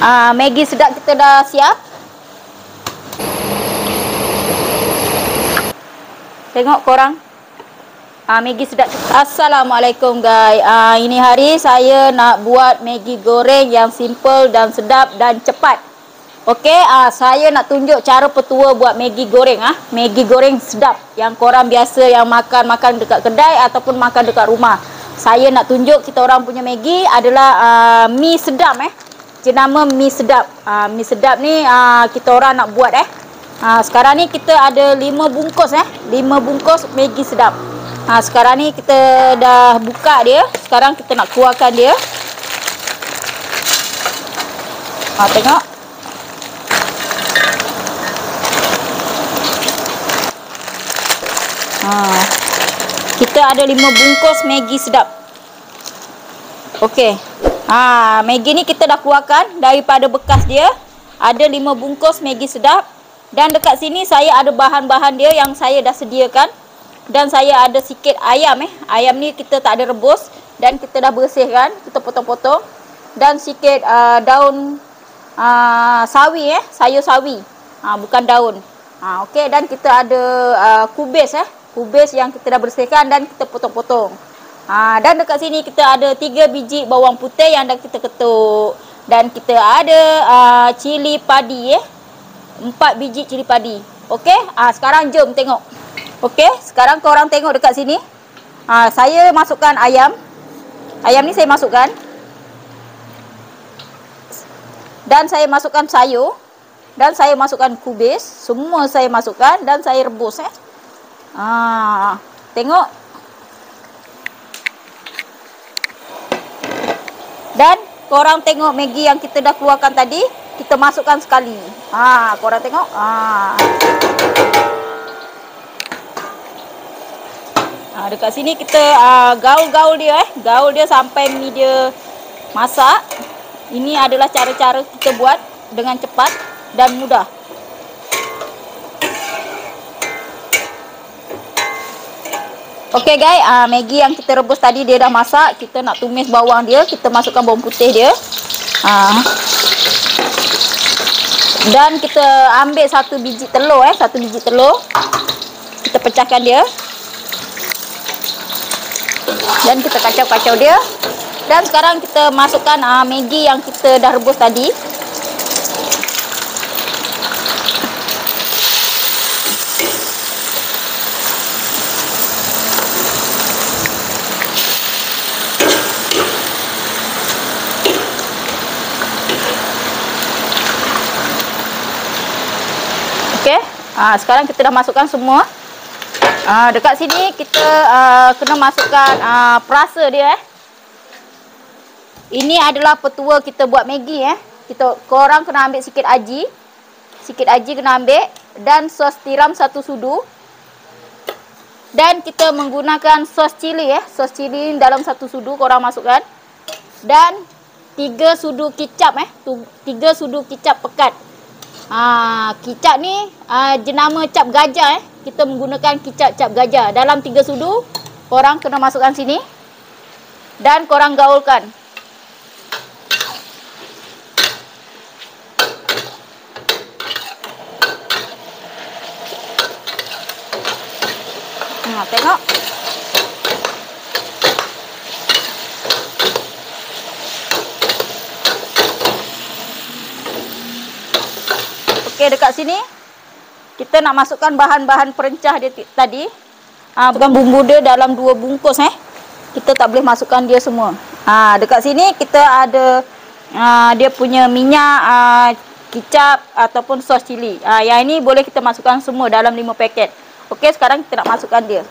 Maggi sedap kita dah siap. Tengok korang. Maggi sedap. Assalamualaikum guys. Ini hari saya nak buat Maggi goreng yang simple dan sedap dan cepat. Okey, saya nak tunjuk cara petua buat Maggi goreng. Maggi goreng sedap yang korang biasa yang makan dekat kedai ataupun makan dekat rumah. Saya nak tunjuk kita orang punya Maggi adalah mi sedap jenama mi sedap. Mi sedap ni kita orang nak buat sekarang ni kita ada 5 bungkus 5 bungkus Maggi sedap. Sekarang ni kita dah buka dia. Sekarang kita nak keluarkan dia. Tengok. Kita ada 5 bungkus Maggi sedap. Okey. Maggi ni kita dah keluarkan daripada bekas dia. Ada 5 bungkus Maggi sedap. Dan dekat sini saya ada bahan-bahan dia yang saya dah sediakan. Dan saya ada sikit ayam Ayam ni kita tak ada rebus dan kita dah bersihkan, kita potong-potong. Dan sikit daun sawi sayur sawi. Bukan daun. Okey, dan kita ada kubis kubis yang kita dah bersihkan dan kita potong-potong. Dan dekat sini kita ada 3 biji bawang putih yang dah kita ketuk. Dan kita ada cili padi 4 biji cili padi. Okey, sekarang jom tengok. Okey, sekarang korang tengok dekat sini. Saya masukkan ayam. Ayam ni saya masukkan. Dan saya masukkan sayur. Dan saya masukkan kubis. Semua saya masukkan dan saya rebus tengok. Dan korang tengok Maggi yang kita dah keluarkan tadi, kita masukkan sekali. Korang tengok. Dekat sini kita gaul-gaul dia gaul dia sampai mi dia masak. Ini adalah cara-cara kita buat dengan cepat dan mudah. Okey guys, Maggi yang kita rebus tadi dia dah masak. Kita nak tumis bawang dia, kita masukkan bawang putih dia. Dan kita ambil 1 biji telur 1 biji telur. Kita pecahkan dia. Dan kita kacau-kacau dia. Dan sekarang kita masukkan Maggi yang kita dah rebus tadi. Okey, sekarang kita dah masukkan semua. Dekat sini kita kena masukkan perasa dia Ini adalah petua kita buat Maggi korang kena ambil sikit aji. Sikit aji kena ambil. Dan sos tiram 1 sudu. Dan kita menggunakan sos cili sos cili dalam 1 sudu korang masukkan. Dan 3 sudu kicap 3 sudu kicap pekat. Kicap ni jenama cap gajah Kita menggunakan kicap cap gajah. Dalam 3 sudu korang kena masukkan sini. Dan korang gaulkan. Tengok. Okey, dekat sini kita nak masukkan bahan-bahan perencah dia tadi. Bukan bumbu dia dalam 2 bungkus Kita tak boleh masukkan dia semua. Dekat sini kita ada dia punya minyak, kicap ataupun sos cili. Yang ini boleh kita masukkan semua dalam 5 paket. Okey, sekarang kita nak masukkan dia.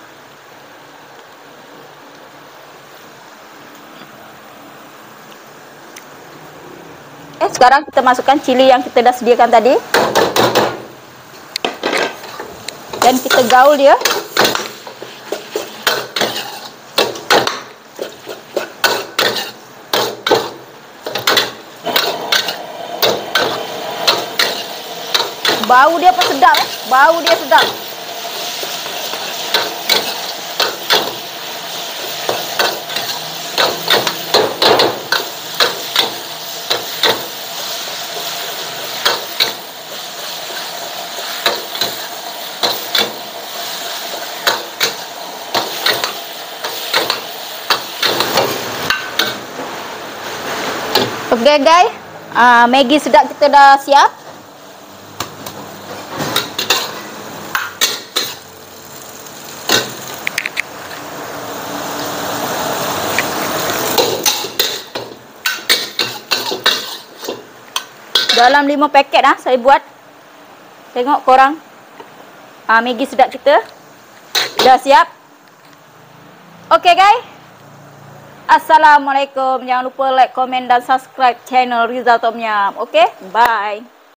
Sekarang kita masukkan cili yang kita dah sediakan tadi. Dan kita gaul dia. Bau dia pun sedap Bau dia sedap. Okey guys, Maggi sedap kita dah siap. Dalam 5 paket saya buat. Tengok korang. Maggi sedap kita dah siap. Okey guys. Assalamualaikum. Jangan lupa like, komen dan subscribe channel Rizal Tom Yum. Okey, bye.